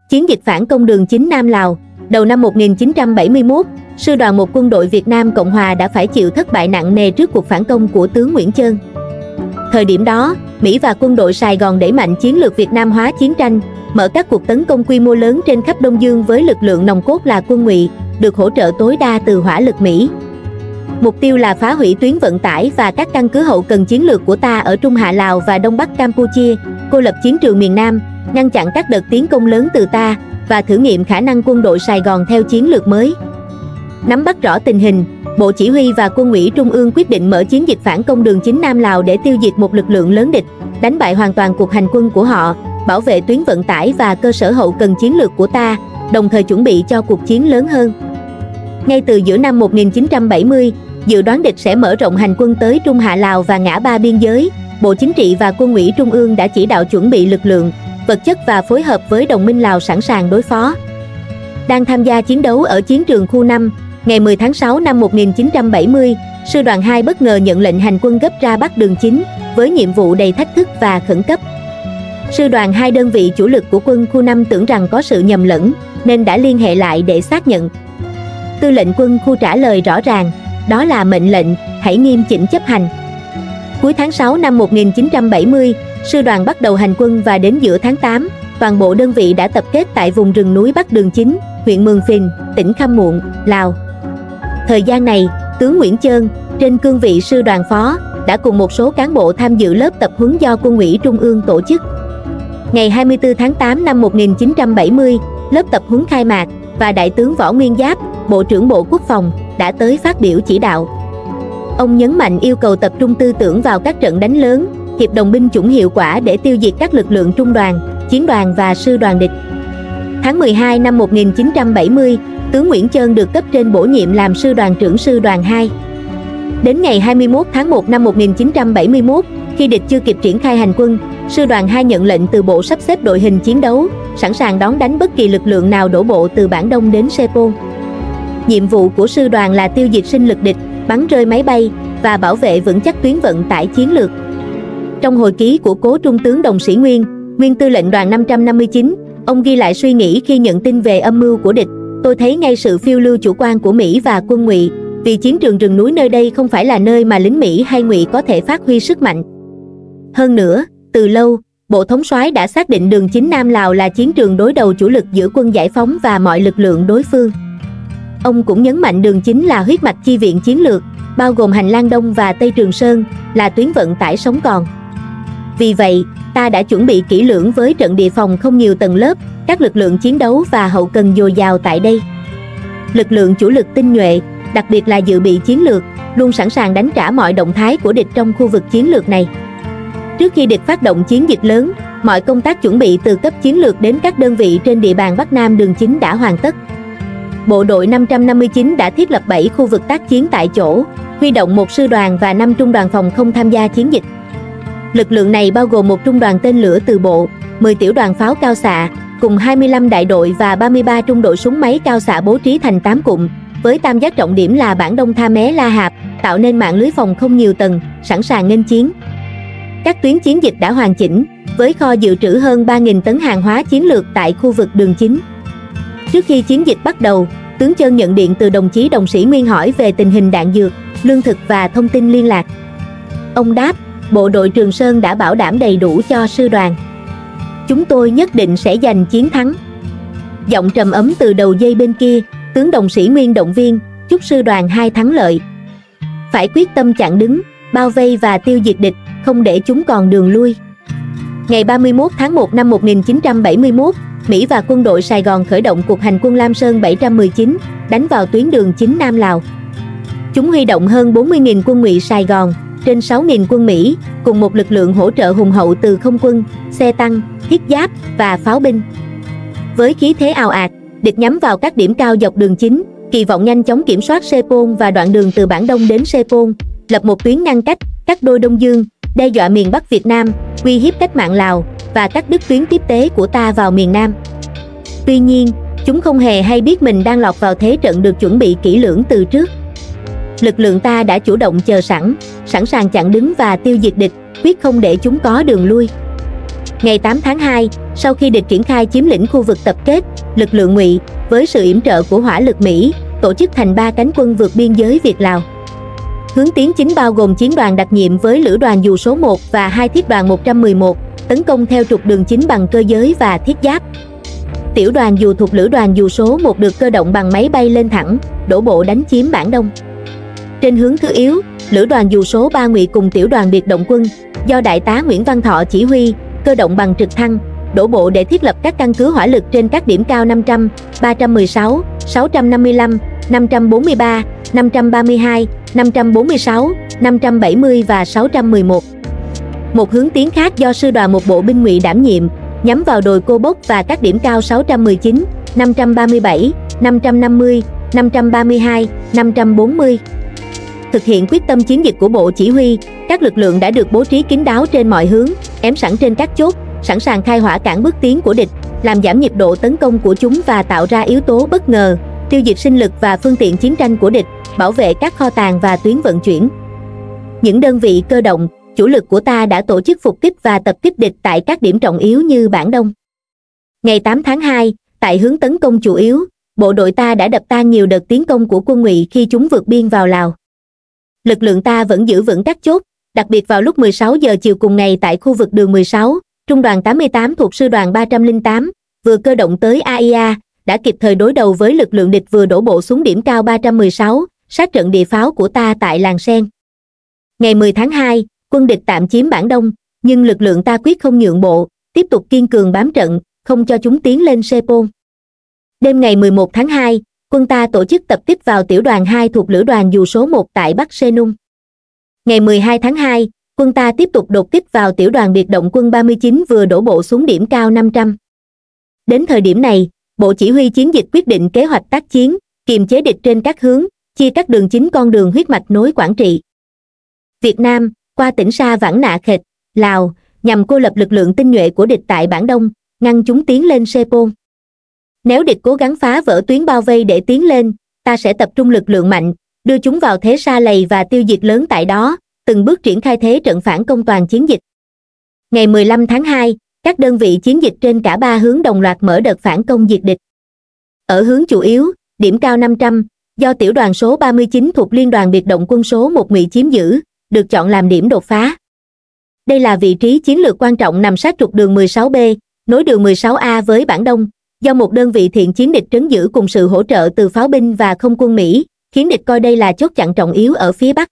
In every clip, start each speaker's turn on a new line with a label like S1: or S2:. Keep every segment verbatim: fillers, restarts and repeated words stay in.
S1: Chiến dịch phản công đường chính Nam Lào. Đầu năm một nghìn chín trăm bảy mươi mốt, Sư đoàn một Quân đội Việt Nam Cộng Hòa đã phải chịu thất bại nặng nề trước cuộc phản công của tướng Nguyễn Chơn. Thời điểm đó, Mỹ và quân đội Sài Gòn đẩy mạnh chiến lược Việt Nam hóa chiến tranh, mở các cuộc tấn công quy mô lớn trên khắp Đông Dương với lực lượng nòng cốt là quân Ngụy, được hỗ trợ tối đa từ hỏa lực Mỹ. Mục tiêu là phá hủy tuyến vận tải và các căn cứ hậu cần chiến lược của ta ở Trung Hạ Lào và Đông Bắc Campuchia, cô lập chiến trường miền Nam, ngăn chặn các đợt tiến công lớn từ ta, và thử nghiệm khả năng quân đội Sài Gòn theo chiến lược mới. Nắm bắt rõ tình hình, Bộ Chỉ huy và Quân ủy Trung ương quyết định mở chiến dịch phản công đường chính Nam Lào để tiêu diệt một lực lượng lớn địch, đánh bại hoàn toàn cuộc hành quân của họ, bảo vệ tuyến vận tải và cơ sở hậu cần chiến lược của ta, đồng thời chuẩn bị cho cuộc chiến lớn hơn. Ngay từ giữa năm một nghìn chín trăm bảy mươi, dự đoán địch sẽ mở rộng hành quân tới Trung Hạ Lào và ngã ba biên giới, Bộ Chính trị và Quân ủy Trung ương đã chỉ đạo chuẩn bị lực lượng, vật chất và phối hợp với đồng minh Lào sẵn sàng đối phó. Đang tham gia chiến đấu ở chiến trường khu năm, ngày mười tháng sáu năm một nghìn chín trăm bảy mươi, Sư đoàn hai bất ngờ nhận lệnh hành quân gấp ra Bắc đường chính, với nhiệm vụ đầy thách thức và khẩn cấp. Sư đoàn hai, đơn vị chủ lực của quân khu năm, tưởng rằng có sự nhầm lẫn, nên đã liên hệ lại để xác nhận. Tư lệnh quân khu trả lời rõ ràng, đó là mệnh lệnh, hãy nghiêm chỉnh chấp hành. Cuối tháng sáu năm một nghìn chín trăm bảy mươi, sư đoàn bắt đầu hành quân và đến giữa tháng tám, toàn bộ đơn vị đã tập kết tại vùng rừng núi Bắc đường chính, huyện Mường Phìn, tỉnh Khăm Muộn, Lào. Thời gian này, tướng Nguyễn Chơn, trên cương vị sư đoàn phó, đã cùng một số cán bộ tham dự lớp tập huấn do Quân ủy Trung ương tổ chức. Ngày hai mươi tư tháng tám năm một nghìn chín trăm bảy mươi, lớp tập huấn khai mạc và Đại tướng Võ Nguyên Giáp, Bộ trưởng Bộ Quốc phòng, đã tới phát biểu chỉ đạo. Ông nhấn mạnh yêu cầu tập trung tư tưởng vào các trận đánh lớn, hiệp đồng binh chủng hiệu quả để tiêu diệt các lực lượng trung đoàn, chiến đoàn và sư đoàn địch. Tháng mười hai năm một nghìn chín trăm bảy mươi, tướng Nguyễn Chơn được cấp trên bổ nhiệm làm sư đoàn trưởng sư đoàn hai. Đến ngày hai mươi mốt tháng một năm một nghìn chín trăm bảy mươi mốt, khi địch chưa kịp triển khai hành quân, sư đoàn hai nhận lệnh từ bộ sắp xếp đội hình chiến đấu, sẵn sàng đón đánh bất kỳ lực lượng nào đổ bộ từ Bản Đông đến Sê-pôn. Nhiệm vụ của sư đoàn là tiêu diệt sinh lực địch, bắn rơi máy bay và bảo vệ vững chắc tuyến vận tải chiến lược. Trong hồi ký của cố trung tướng Đồng Sĩ Nguyên, nguyên tư lệnh đoàn năm trăm năm mươi chín, ông ghi lại suy nghĩ khi nhận tin về âm mưu của địch: tôi thấy ngay sự phiêu lưu chủ quan của Mỹ và quân Ngụy, vì chiến trường rừng núi nơi đây không phải là nơi mà lính Mỹ hay Ngụy có thể phát huy sức mạnh. Hơn nữa, từ lâu, Bộ Thống soái đã xác định đường chính Nam Lào là chiến trường đối đầu chủ lực giữa quân giải phóng và mọi lực lượng đối phương. Ông cũng nhấn mạnh đường chính là huyết mạch chi viện chiến lược, bao gồm hành lang Đông và Tây Trường Sơn, là tuyến vận tải sống còn. Vì vậy, ta đã chuẩn bị kỹ lưỡng với trận địa phòng không nhiều tầng lớp, các lực lượng chiến đấu và hậu cần dồi dào tại đây. Lực lượng chủ lực tinh nhuệ, đặc biệt là dự bị chiến lược, luôn sẵn sàng đánh trả mọi động thái của địch trong khu vực chiến lược này. Trước khi địch phát động chiến dịch lớn, mọi công tác chuẩn bị từ cấp chiến lược đến các đơn vị trên địa bàn Bắc Nam đường chính đã hoàn tất. Bộ đội năm trăm năm mươi chín đã thiết lập bảy khu vực tác chiến tại chỗ, huy động một sư đoàn và năm trung đoàn phòng không tham gia chiến dịch. Lực lượng này bao gồm một trung đoàn tên lửa từ bộ, mười tiểu đoàn pháo cao xạ, cùng hai mươi lăm đại đội và ba mươi ba trung đội súng máy cao xạ bố trí thành tám cụm, với tam giác trọng điểm là Bản Đông Tha Mé La Hạp, tạo nên mạng lưới phòng không nhiều tầng, sẵn sàng nghênh chiến. Các tuyến chiến dịch đã hoàn chỉnh, với kho dự trữ hơn ba nghìn tấn hàng hóa chiến lược tại khu vực đường chính. Trước khi chiến dịch bắt đầu, tướng Chơn nhận điện từ đồng chí Đồng Sĩ Nguyên hỏi về tình hình đạn dược, lương thực và thông tin liên lạc. Ông đáp, bộ đội Trường Sơn đã bảo đảm đầy đủ cho sư đoàn. Chúng tôi nhất định sẽ giành chiến thắng. Giọng trầm ấm từ đầu dây bên kia, tướng Đồng Sĩ Nguyên động viên, chúc sư đoàn hai thắng lợi. Phải quyết tâm chặn đứng, bao vây và tiêu diệt địch, không để chúng còn đường lui. Ngày ba mươi mốt tháng một năm một nghìn chín trăm bảy mươi mốt, Mỹ và quân đội Sài Gòn khởi động cuộc hành quân Lam Sơn bảy trăm mười chín, đánh vào tuyến đường chính Nam Lào. Chúng huy động hơn bốn mươi nghìn quân Ngụy Sài Gòn, trên sáu nghìn quân Mỹ, cùng một lực lượng hỗ trợ hùng hậu từ không quân, xe tăng, thiết giáp và pháo binh. Với khí thế ào ạt, địch nhắm vào các điểm cao dọc đường chính, kỳ vọng nhanh chóng kiểm soát Sê-pôn và đoạn đường từ Bản Đông đến Sê-pôn, lập một tuyến ngăn cách, cắt đôi Đông Dương, đe dọa miền Bắc Việt Nam, uy hiếp cách mạng Lào và cắt đứt tuyến tiếp tế của ta vào miền Nam. Tuy nhiên, chúng không hề hay biết mình đang lọt vào thế trận được chuẩn bị kỹ lưỡng từ trước. Lực lượng ta đã chủ động chờ sẵn, sẵn sàng chặn đứng và tiêu diệt địch, quyết không để chúng có đường lui. Ngày tám tháng hai, sau khi địch triển khai chiếm lĩnh khu vực tập kết, lực lượng Ngụy với sự yểm trợ của hỏa lực Mỹ tổ chức thành ba cánh quân vượt biên giới Việt-Lào. Hướng tiến chính bao gồm chiến đoàn đặc nhiệm với lữ đoàn dù số một và hai thiết đoàn một trăm mười một, tấn công theo trục đường chính bằng cơ giới và thiết giáp. Tiểu đoàn dù thuộc lữ đoàn dù số một được cơ động bằng máy bay lên thẳng, đổ bộ đánh chiếm Bản Đông. Trên hướng thứ yếu, lữ đoàn dù số ba Ngụy cùng tiểu đoàn biệt động quân do đại tá Nguyễn Văn Thọ chỉ huy, cơ động bằng trực thăng, đổ bộ để thiết lập các căn cứ hỏa lực trên các điểm cao năm trăm, ba trăm mười sáu, sáu trăm năm mươi lăm, năm trăm bốn mươi ba, năm trăm ba mươi hai, năm trăm bốn mươi sáu, năm trăm bảy mươi và sáu trăm mười một. Một hướng tiến khác do sư đoàn một bộ binh Ngụy đảm nhiệm, nhắm vào đồi Cô Bốc và các điểm cao sáu trăm mười chín, năm trăm ba mươi bảy, năm trăm năm mươi, năm trăm ba mươi hai, năm trăm bốn mươi. Thực hiện quyết tâm chiến dịch của Bộ Chỉ huy, các lực lượng đã được bố trí kín đáo trên mọi hướng, ém sẵn trên các chốt, sẵn sàng khai hỏa cản bước tiến của địch, làm giảm nhịp độ tấn công của chúng và tạo ra yếu tố bất ngờ, tiêu diệt sinh lực và phương tiện chiến tranh của địch, bảo vệ các kho tàng và tuyến vận chuyển. Những đơn vị cơ động, chủ lực của ta đã tổ chức phục kích và tập kích địch tại các điểm trọng yếu như Bản Đông. Ngày tám tháng hai, tại hướng tấn công chủ yếu, bộ đội ta đã đập tan nhiều đợt tiến công của quân Ngụy khi chúng vượt biên vào Lào. Lực lượng ta vẫn giữ vững các chốt, đặc biệt vào lúc mười sáu giờ chiều cùng ngày tại khu vực đường mười sáu, Trung đoàn tám mươi tám thuộc sư đoàn ba trăm lẻ tám, vừa cơ động tới a i a, đã kịp thời đối đầu với lực lượng địch vừa đổ bộ xuống điểm cao ba trăm mười sáu, sát trận địa pháo của ta tại Làng Sen. Ngày mười tháng hai, quân địch tạm chiếm Bản Đông, nhưng lực lượng ta quyết không nhượng bộ, tiếp tục kiên cường bám trận, không cho chúng tiến lên Sê-Pôn. Đêm ngày mười một tháng hai, quân ta tổ chức tập kích vào tiểu đoàn hai thuộc lữ đoàn dù số một tại Bắc Sê Nung. Ngày mười hai tháng hai, quân ta tiếp tục đột kích vào tiểu đoàn biệt động quân ba mươi chín vừa đổ bộ xuống điểm cao năm trăm. Đến thời điểm này, Bộ Chỉ huy chiến dịch quyết định kế hoạch tác chiến, kiềm chế địch trên các hướng, chia các đường chính con đường huyết mạch nối Quảng Trị, Việt Nam, qua tỉnh Sa Vãng Nạ Khệt, Lào, nhằm cô lập lực lượng tinh nhuệ của địch tại Bản Đông, ngăn chúng tiến lên Sê-Pôn. Nếu địch cố gắng phá vỡ tuyến bao vây để tiến lên, ta sẽ tập trung lực lượng mạnh, đưa chúng vào thế sa lầy và tiêu diệt lớn tại đó, từng bước triển khai thế trận phản công toàn chiến dịch. Ngày mười lăm tháng hai, các đơn vị chiến dịch trên cả ba hướng đồng loạt mở đợt phản công diệt địch. Ở hướng chủ yếu, điểm cao năm trăm, do tiểu đoàn số ba mươi chín thuộc liên đoàn biệt động quân số một Ngụy chiếm giữ, được chọn làm điểm đột phá. Đây là vị trí chiến lược quan trọng nằm sát trục đường mười sáu B, nối đường mười sáu A với Bản Đông, do một đơn vị thiện chiến địch trấn giữ cùng sự hỗ trợ từ pháo binh và không quân Mỹ, khiến địch coi đây là chốt chặn trọng yếu ở phía Bắc.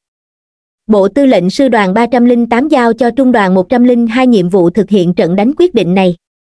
S1: Bộ Tư lệnh Sư đoàn ba trăm lẻ tám giao cho Trung đoàn một trăm lẻ hai nhiệm vụ thực hiện trận đánh quyết định này.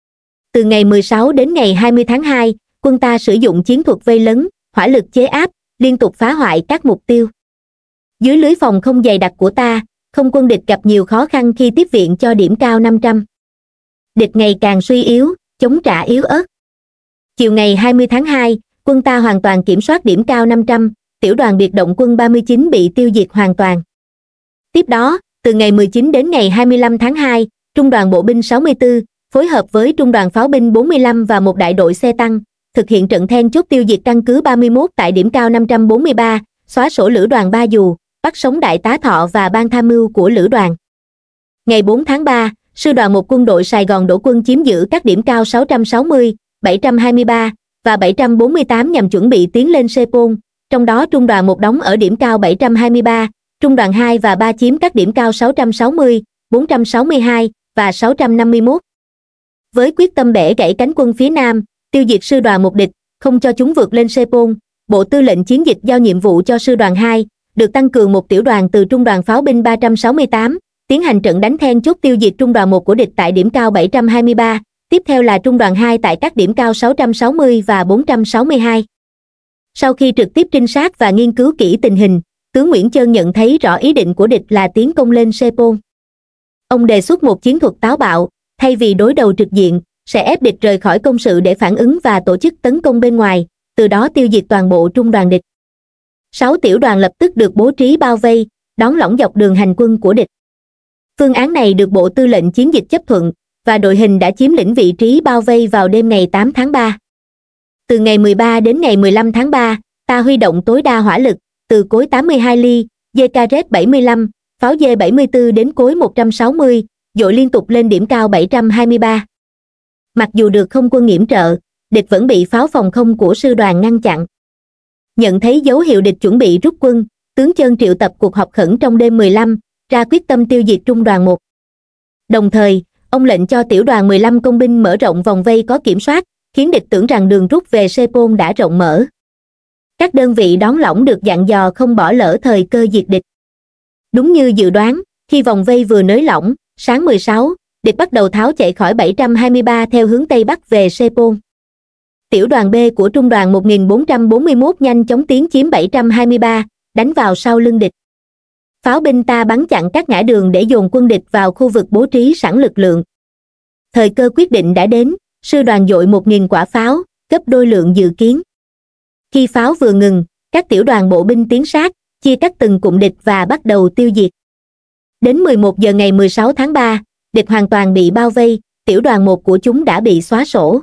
S1: Từ ngày mười sáu đến ngày hai mươi tháng hai, quân ta sử dụng chiến thuật vây lấn, hỏa lực chế áp, liên tục phá hoại các mục tiêu. Dưới lưới phòng không dày đặc của ta, không quân địch gặp nhiều khó khăn khi tiếp viện cho điểm cao năm trăm. Địch ngày càng suy yếu, chống trả yếu ớt. Chiều ngày hai mươi tháng hai, quân ta hoàn toàn kiểm soát điểm cao năm trăm, tiểu đoàn biệt động quân ba mươi chín bị tiêu diệt hoàn toàn. Tiếp đó, từ ngày mười chín đến ngày hai mươi lăm tháng hai, Trung đoàn bộ binh sáu mươi tư, phối hợp với Trung đoàn pháo binh bốn mươi lăm và một đại đội xe tăng, thực hiện trận then chốt tiêu diệt căn cứ ba mươi mốt tại điểm cao năm trăm bốn mươi ba, xóa sổ lữ đoàn Ba Dù, bắt sống đại tá Thọ và ban tham mưu của lữ đoàn. Ngày bốn tháng ba, sư đoàn một quân đội Sài Gòn đổ quân chiếm giữ các điểm cao sáu trăm sáu mươi, bảy trăm hai mươi ba và bảy trăm bốn mươi tám nhằm chuẩn bị tiến lên Sê-Pôn, trong đó Trung đoàn một đóng ở điểm cao bảy trăm hai mươi ba, Trung đoàn hai và ba chiếm các điểm cao sáu trăm sáu mươi, bốn trăm sáu mươi hai và sáu trăm năm mươi mốt. Với quyết tâm bẻ gãy cánh quân phía Nam, tiêu diệt sư đoàn một địch, không cho chúng vượt lên Sê-Pôn, Bộ Tư lệnh chiến dịch giao nhiệm vụ cho sư đoàn hai, được tăng cường một tiểu đoàn từ Trung đoàn pháo binh ba trăm sáu mươi tám, tiến hành trận đánh then chốt tiêu diệt Trung đoàn một của địch tại điểm cao bảy trăm hai mươi ba, tiếp theo là Trung đoàn hai tại các điểm cao sáu trăm sáu mươi và bốn trăm sáu mươi hai. Sau khi trực tiếp trinh sát và nghiên cứu kỹ tình hình, tướng Nguyễn Chơn nhận thấy rõ ý định của địch là tiến công lên Sê-Pôn. Ông đề xuất một chiến thuật táo bạo, thay vì đối đầu trực diện, sẽ ép địch rời khỏi công sự để phản ứng và tổ chức tấn công bên ngoài, từ đó tiêu diệt toàn bộ trung đoàn địch. Sáu tiểu đoàn lập tức được bố trí bao vây, đón lõng dọc đường hành quân của địch. Phương án này được Bộ Tư lệnh chiến dịch chấp thuận, và đội hình đã chiếm lĩnh vị trí bao vây vào đêm ngày tám tháng ba. Từ ngày mười ba đến ngày mười lăm tháng ba, ta huy động tối đa hỏa lực, từ cối tám mươi hai ly, dê ca rét bảy mươi lăm, pháo dê bảy mươi tư đến cối một trăm sáu mươi, dội liên tục lên điểm cao bảy trăm hai mươi ba. Mặc dù được không quân yểm trợ, địch vẫn bị pháo phòng không của sư đoàn ngăn chặn. Nhận thấy dấu hiệu địch chuẩn bị rút quân, tướng Chơn triệu tập cuộc họp khẩn trong đêm mười lăm, ra quyết tâm tiêu diệt trung đoàn một. Đồng thời, ông lệnh cho tiểu đoàn mười lăm công binh mở rộng vòng vây có kiểm soát, khiến địch tưởng rằng đường rút về Sepol đã rộng mở. Các đơn vị đón lỏng được dặn dò không bỏ lỡ thời cơ diệt địch. Đúng như dự đoán, khi vòng vây vừa nới lỏng, sáng mười sáu, địch bắt đầu tháo chạy khỏi bảy trăm hai mươi ba theo hướng Tây Bắc về Sepol. Tiểu đoàn B của trung đoàn một nghìn bốn trăm bốn mươi mốt nhanh chóng tiến chiếm bảy trăm hai mươi ba, đánh vào sau lưng địch. Pháo binh ta bắn chặn các ngã đường để dồn quân địch vào khu vực bố trí sẵn lực lượng. Thời cơ quyết định đã đến, sư đoàn dội một nghìn quả pháo, gấp đôi lượng dự kiến. Khi pháo vừa ngừng, các tiểu đoàn bộ binh tiến sát, chia cắt từng cụm địch và bắt đầu tiêu diệt. Đến mười một giờ ngày mười sáu tháng ba, địch hoàn toàn bị bao vây, tiểu đoàn một của chúng đã bị xóa sổ.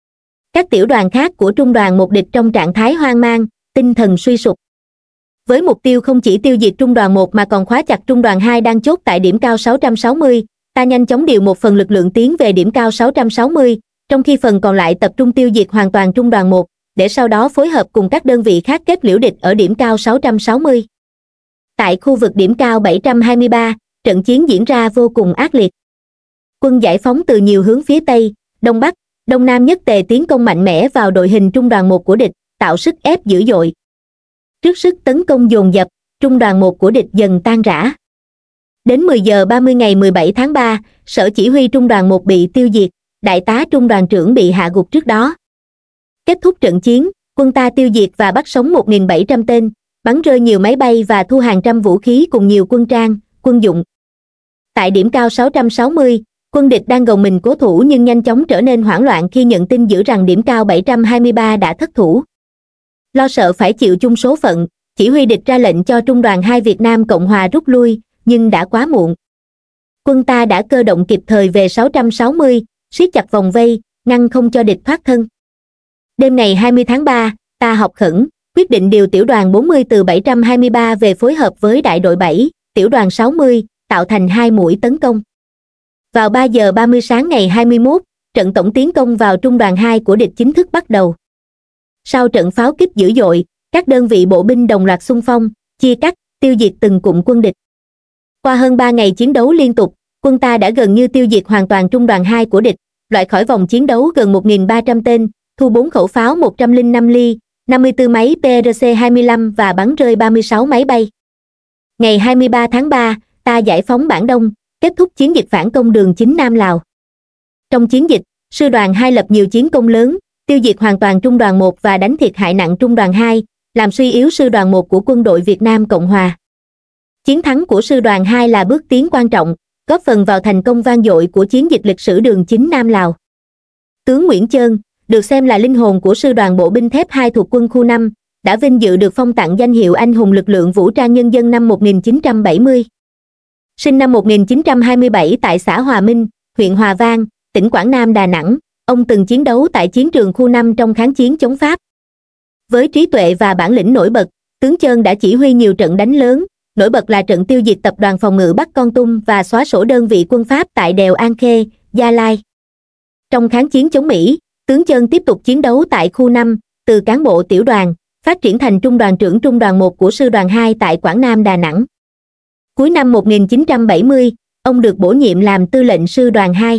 S1: Các tiểu đoàn khác của trung đoàn một địch trong trạng thái hoang mang, tinh thần suy sụp. Với mục tiêu không chỉ tiêu diệt trung đoàn một mà còn khóa chặt trung đoàn hai đang chốt tại điểm cao sáu trăm sáu mươi, ta nhanh chóng điều một phần lực lượng tiến về điểm cao sáu trăm sáu mươi, trong khi phần còn lại tập trung tiêu diệt hoàn toàn trung đoàn một, để sau đó phối hợp cùng các đơn vị khác kết liễu địch ở điểm cao sáu trăm sáu mươi. Tại khu vực điểm cao bảy trăm hai mươi ba, trận chiến diễn ra vô cùng ác liệt. Quân giải phóng từ nhiều hướng phía Tây, Đông Bắc, Đông Nam nhất tề tiến công mạnh mẽ vào đội hình trung đoàn một của địch, tạo sức ép dữ dội. Trước sức tấn công dồn dập, trung đoàn một của địch dần tan rã. Đến mười giờ ba mươi ngày mười bảy tháng ba, sở chỉ huy trung đoàn một bị tiêu diệt, đại tá trung đoàn trưởng bị hạ gục trước đó. Kết thúc trận chiến, quân ta tiêu diệt và bắt sống một nghìn bảy trăm tên, bắn rơi nhiều máy bay và thu hàng trăm vũ khí cùng nhiều quân trang, quân dụng. Tại điểm cao sáu trăm sáu mươi, quân địch đang gồng mình cố thủ nhưng nhanh chóng trở nên hoảng loạn khi nhận tin dữ rằng điểm cao bảy trăm hai mươi ba đã thất thủ. Lo sợ phải chịu chung số phận, chỉ huy địch ra lệnh cho trung đoàn hai Việt Nam Cộng Hòa rút lui, nhưng đã quá muộn. Quân ta đã cơ động kịp thời về sáu trăm sáu mươi, siết chặt vòng vây, ngăn không cho địch thoát thân. Đêm ngày hai mươi tháng ba, ta họp khẩn, quyết định điều tiểu đoàn bốn mươi từ bảy trăm hai mươi ba về phối hợp với đại đội bảy, tiểu đoàn sáu mươi, tạo thành hai mũi tấn công. Vào ba giờ ba mươi sáng ngày hai mươi mốt, trận tổng tiến công vào trung đoàn hai của địch chính thức bắt đầu. Sau trận pháo kích dữ dội, các đơn vị bộ binh đồng loạt xung phong, chia cắt, tiêu diệt từng cụm quân địch. Qua hơn ba ngày chiến đấu liên tục, quân ta đã gần như tiêu diệt hoàn toàn trung đoàn hai của địch, loại khỏi vòng chiến đấu gần một nghìn ba trăm tên, thu bốn khẩu pháo một trăm lẻ năm ly, năm mươi tư máy P R C hai mươi lăm và bắn rơi ba mươi sáu máy bay. Ngày hai mươi ba tháng ba, ta giải phóng Bản Đông, kết thúc chiến dịch phản công đường chính Nam Lào. Trong chiến dịch, sư đoàn hai lập nhiều chiến công lớn, tiêu diệt hoàn toàn trung đoàn một và đánh thiệt hại nặng trung đoàn hai, làm suy yếu sư đoàn một của quân đội Việt Nam Cộng Hòa. Chiến thắng của sư đoàn hai là bước tiến quan trọng, góp phần vào thành công vang dội của chiến dịch lịch sử đường chính Nam Lào. Tướng Nguyễn Chơn, được xem là linh hồn của sư đoàn bộ binh thép hai thuộc quân khu năm, đã vinh dự được phong tặng danh hiệu anh hùng lực lượng vũ trang nhân dân năm một nghìn chín trăm bảy mươi. Sinh năm một nghìn chín trăm hai mươi bảy tại xã Hòa Minh, huyện Hòa Vang, tỉnh Quảng Nam Đà Nẵng, ông từng chiến đấu tại chiến trường khu năm trong kháng chiến chống Pháp. Với trí tuệ và bản lĩnh nổi bật, tướng Chơn đã chỉ huy nhiều trận đánh lớn, nổi bật là trận tiêu diệt tập đoàn phòng ngự Bắc Kon Tum và xóa sổ đơn vị quân Pháp tại đèo An Khê, Gia Lai. Trong kháng chiến chống Mỹ, tướng Chơn tiếp tục chiến đấu tại khu năm, từ cán bộ tiểu đoàn, phát triển thành trung đoàn trưởng trung đoàn một của sư đoàn hai tại Quảng Nam Đà Nẵng. Cuối năm một nghìn chín trăm bảy mươi, ông được bổ nhiệm làm tư lệnh sư đoàn hai.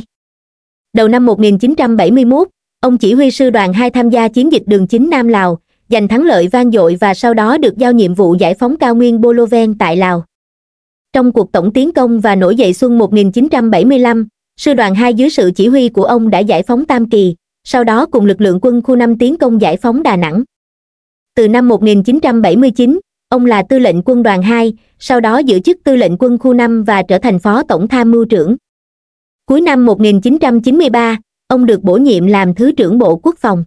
S1: Đầu năm một nghìn chín trăm bảy mươi mốt, ông chỉ huy sư đoàn hai tham gia chiến dịch đường chính Nam Lào, giành thắng lợi vang dội và sau đó được giao nhiệm vụ giải phóng cao nguyên Boloven tại Lào. Trong cuộc tổng tiến công và nổi dậy xuân một nghìn chín trăm bảy mươi lăm, sư đoàn hai dưới sự chỉ huy của ông đã giải phóng Tam Kỳ, sau đó cùng lực lượng quân khu năm tiến công giải phóng Đà Nẵng. Từ năm một nghìn chín trăm bảy mươi chín, ông là tư lệnh quân đoàn hai, sau đó giữ chức tư lệnh quân khu năm và trở thành phó tổng tham mưu trưởng. Cuối năm một nghìn chín trăm chín mươi ba, ông được bổ nhiệm làm Thứ trưởng Bộ Quốc phòng.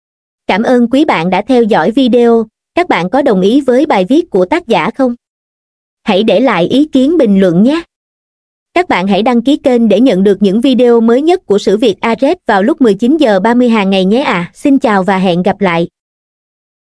S1: Cảm ơn quý bạn đã theo dõi video, các bạn có đồng ý với bài viết của tác giả không? Hãy để lại ý kiến bình luận nhé! Các bạn hãy đăng ký kênh để nhận được những video mới nhất của Sử Việt A Z vào lúc mười chín giờ ba mươi hàng ngày nhé ạ. À. Xin chào và hẹn gặp lại!